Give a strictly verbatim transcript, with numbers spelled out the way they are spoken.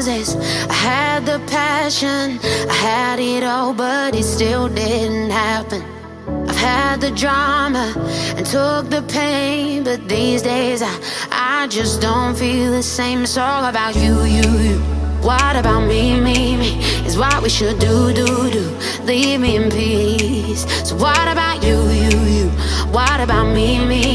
roses, I had the passion, I had it all, but it still didn't happen. I've had the drama and took the pain, but these days I, I just don't feel the same. It's all about you, you, you. What about me, me, me? Is what we should do, do, do. Leave me in peace. So what about you, you, you? What about me, me,